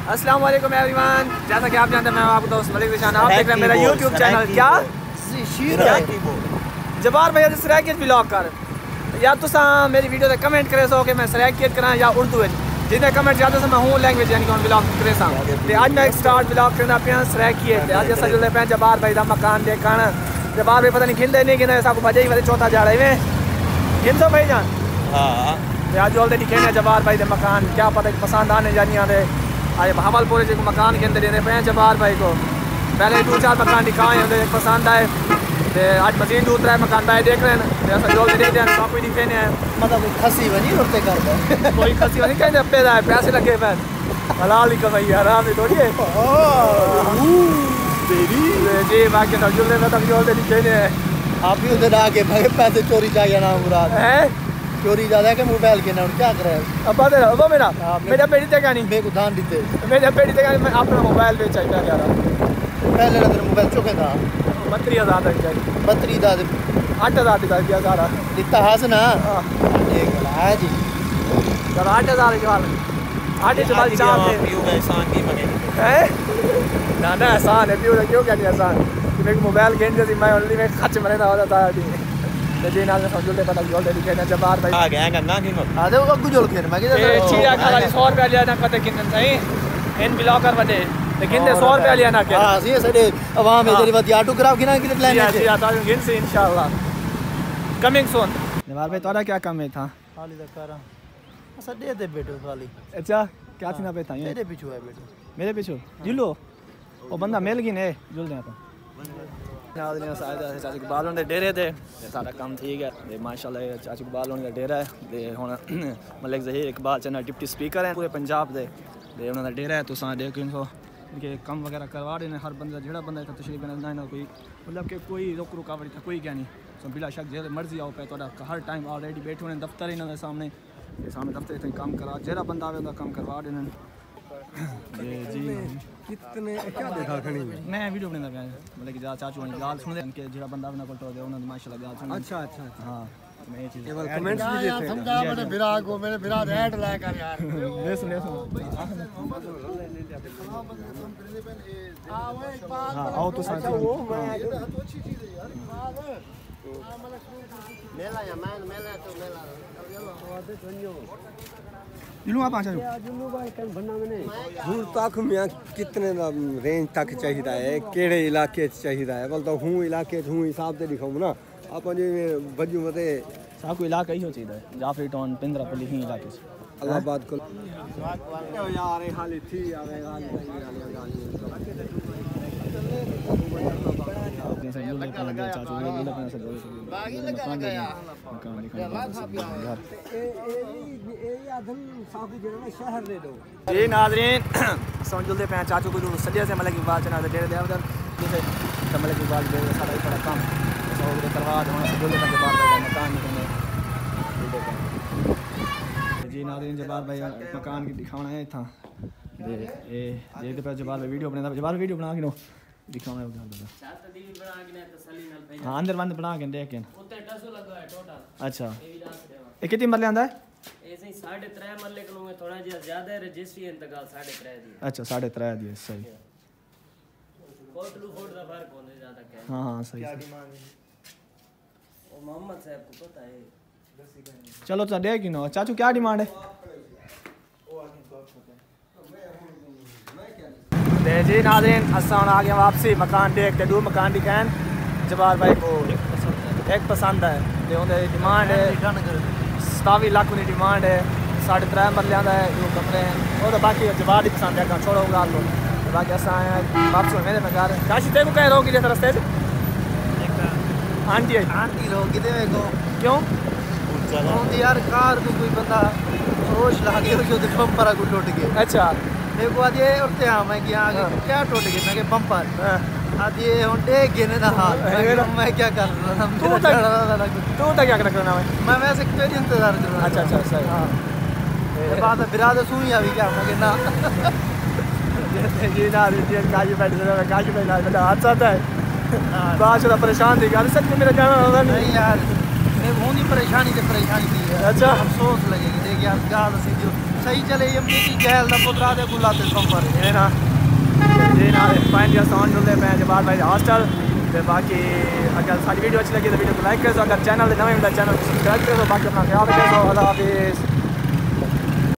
अस्सलाम वालेकुम एवरीवन, जैसा कि आप जानते हैं मैं आपका दोस्त मलिक ज़ीशान, आप देख रहे हैं मेरा यूट्यूब चैनल। क्या जबार भैया सराकियत ब्लॉग कर या तुसा मेरी वीडियो से कमेंट करे सो कि मैं सराकियत करा या उर्दू जिन्हें कमेंट ज़्यादा से मैं हूँ लैंग्वेज यानी कि ब्लॉग करे सा आज मैं एक स्टार्ट ब्लॉग करना पे सराकियत आज अस जुड़े पे जबार भाई का मकान देखण जबार भाई पता नहीं खिलते नहीं गिने सब बजे ही चौथा जा रहे हैं गिन भाई जान। हाँ आज ऑलरेडी कहने जबार भाई के मकान क्या पता पसंद आने जानी आते आज भावलपुर जो मकान के अंदर देने पे जबार भाई को पहले 2-4 मकान दिखाए होंगे पसंद आए तो आज मजीद 2-3 मकान भाई देख रहे हैं ऐसा जो देख रहे हैं कोई दिखे नहीं है मतलब खसी बनी रोते कर कोई खसी बनी कहीं पे जाए पैसे लगे पैन हलाल ही कमाई आराम ही थोड़ी है जी बाकी तो जुलने में तक जो दिखे नहीं है आप भी उधर आके पैसे चोरी चाहिए ना मुराद है चोरी ज्यादा है कि मोबाइल के ना क्या करे अब अब मेरा पेटी देगा नहीं मेरे को धान दीते मेरा पेटी देगा मैं अपना मोबाइल बेच चाहिए यार पहले तेरा मोबाइल चुके था 32,000 तक चाहिए 32,000 8,000 दिखा दिया सारा दिखता हास ना एक है जी चलो 8,000 के वाले 8,000 चार पीओ का एहसान की मगे है ना एहसान है पीओ क्यों क्या नहीं एहसान मेरे को मोबाइल गेंद जैसी मैं ओनली में खर्च मरे ना होता था जी नाल में समझो ले पता जो ले कहना जबार भाई आ गया गन्ना की मत आ दे वो गुजोल खेर मैं के चीरा खाली 100 रुपया लिया ना कते कितने सही इन ब्लॉगर बने लेकिन 100 रुपया लिया ना के हां ये सडे आवाम है तेरी बात ऑटो कराओ कि ना कि प्लान है जी आता गिन से इंशाल्लाह कमिंग सून जबार भाई तोरा क्या काम है था खाली दा करा सडे दे बेटो खाली अच्छा क्या थी ना पे था तेरे पीछे है बेटो मेरे पीछे जुलो वो बंदा मिल गई ने जुल दे तो चाची इकबाल होने डेरे थे सारा काम ठीक है माशाल्लाह चाची इकबाल होने का डेरा है हुण मलिक ज़हीर इकबाल चैनल डिप्टी स्पीकर हैं पूरे पंजाब दे उन्होंने डेरा है तुसां देख इनको इनके कम वगैरह करवा देने हर बंदा जेड़ा बंदा इतना तशरीफ ना ना कोई मतलब कि कोई रोक रुकावट था कोई क्या नहीं सो बिला शक जे मर्जी आओ पे तो हर टाइम ऑलरेडी बैठे होने दफ्तर इन्होंने सामने दफ्तर इतने काम करा जेड़ा बंदा आवे उनका काम करवा देने जी कितने क्या देखा खड़ी मैं वीडियो बनाना पिया मतलब कि चाचू ने गाल सुन दे के जेड़ा बंदा अपना कोल दे उन्होंने माशाल्लाह गाल सुन अच्छा हां मैं ये चीज केवल कमेंट्स भी देते समझा मेरे विराग को मेरे विराग ऐड ला कर यार ले सुन हां आओ तो साथ वो मैं तो अच्छी चीज है यार मेला या मैन मेला तो मेला जुलू आप आचा जुलू भाई कन बनना मैंने दूर तक में कितने रेंज तक चाहिए है केड़े इलाके चाहिए है बोल तो हूं इलाके हूं हिसाब से दिखाऊं ना अपन जे बजू मते सा को इलाका ही हो चाहिए है जाफरी टाउन पिंदरापल्ली ही इलाके से इलाहाबाद को यार हाली थी आवे गाली जैसे ये लोग लगा चाचू ये लोग अपना सब बागी लगा यार मकान शहर दे दो जी नाज़रीन समझते पे चाचू को सजे से मतलब की बात चना डेरे दे उधर जैसे मतलब की बात दे सारा बड़ा काम सौदे करवा दो समझते के बाद मकान निकलने जी नाज़रीन जबार भाई मकान की दिखाना है था ये तो पे जबार वीडियो बना जबार वीडियो बना के नो दिखाना है उधर हां अंदर बंद बना के देख के उत्ते 200 लगा है टोटल अच्छा ये कितनी मरले आंदा है ऐसे ही 3.5 मरले को में थोड़ा ज्यादा है रजिस्ट्री इंतकाल 3.5 दी अच्छा 3.5 दी सही कोटलू फोड़ दा फर्क होने ज्यादा क्या हां सही क्या डिमांड है ओ मोहम्मद साहब को पता है चलो तो देख नो चाचू क्या डिमांड है जी नाज़रीन असां आगे वापसी मकान देख के 2 मकान दिखाएं जबार भाई को एक पसंद है ते उनकी डिमांड है 27 लाख की डिमांड है 3.5 मरले आंदा है जो कमरे हैं और बाकी जबार ही पसंद है छोड़ो गाल लो बाकी असां वापस मेरे में घर काशी ते को कह रहो कि रास्ते से आंटी लोग किते को क्यों चलो यार कार को कोई बंदा होश लागे हो जो बम्पर को टूट गया अच्छा मेरे को आज ये उठते हाँ मैं कि आगे क्या टूट गया मैं कि बम्पर आज ये होंडे गिने ना हाथ मैं क्या कर रहा था तू तो क्या करना मैं वैसे तेरी इंतजार कर रहा अच्छा सही हाँ ये बात है बिराद सुई अभी क्या मैं कि ना जी ना रिटियन काजी बैठ बेटा हाथ आता है बात परेशान थी गाली सच में मेरा जाना होगा नहीं यार मैं वो नहीं परेशानी से परेशानी थी अच्छा अफसोस लगेगी देखिए आप गाल से जो सही चले ये जहल दा पुत्रा दे गुला ते संपर ये ना फाइन जस्ट ऑन डुले मैं जवाब भाई हॉस्टल ते बाकी अगर सारी वीडियो अच्छी लगी तो वीडियो को लाइक कर दो, अगर चैनल नए होता चैनल को सब्सक्राइब कर दो, बाकी अपना ख्याल रखो। अल्लाह हाफिज़।